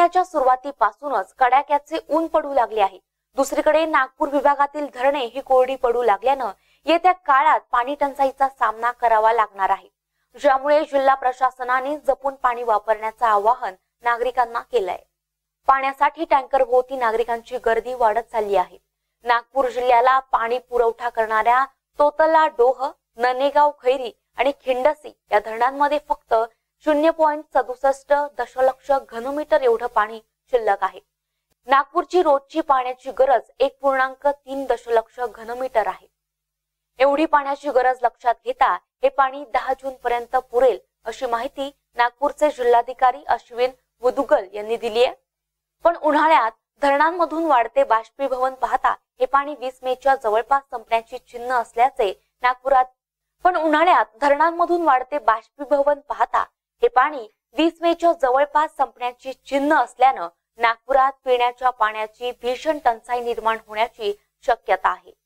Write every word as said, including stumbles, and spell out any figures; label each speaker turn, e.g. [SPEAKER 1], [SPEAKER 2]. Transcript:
[SPEAKER 1] महिन्याच्या सुरुवातीपासूनच कडाक्याचे ऊन पडू लागले आहे। दुसरीकडे नागपूर विभागातील धरणे ही कोरडी पडू लागल्यानं येत्या काळात पाणी टंचाईचा सामना करावा लागणार आहे, ज्यामुळे जिल्हा प्रशासनाने जपून पाणी वापरण्याचं आवाहन नागरिकांना केलंय। पाण्यासाठी टँकर भोवती नागरिकांची गर्दी वाढत चालली आहे। नागपूर जिल्ह्याला पाणी पुरवठा करणाऱ्या तोतला डोह, ननेगाव खैरी आणि खिंडसी या धरणांमध्ये फक्त शून्य पॉइंट सदुसष्ट दशलक्ष घनमीटर एवढं पाणी शिल्लक आहे। नागपूरची रोजची पाण्याची गरज एक पूर्णांक तीन दशलक्ष घनमीटर आहे। एवढी पाण्याची गरज लक्षात घेता हे पाणी दहा जून पर्यंत पुरेल अशी माहिती नागपूरचे जिल्हाधिकारी अश्विन मुदुगल यांनी दिली आहे। पण उन्हाळ्यात धरणांमधून वाढते बाष्पीभवन पाहता हे पाणी वीस मेच्या जवळपास संपण्याची चिन्ह असल्याचे नागपुरात पण उन्हाळ्यात धरणांमधून वाढते बाष्पीभवन पाहता हे पाणी वीस मेच्या जवळपास संपण्याची चिन्ह असल्यानं नागपुरात पिण्याच्या पाण्याची भीषण टंचाई निर्माण होण्याची शक्यता आहे।